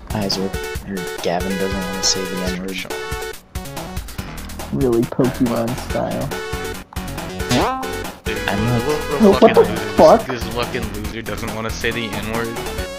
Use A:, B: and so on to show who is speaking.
A: Isaac, or Gavin doesn't want to say the N-word.
B: Really Pokemon style.
A: I'm not.
B: What the fuck?
C: This fucking loser doesn't want to say the N-word.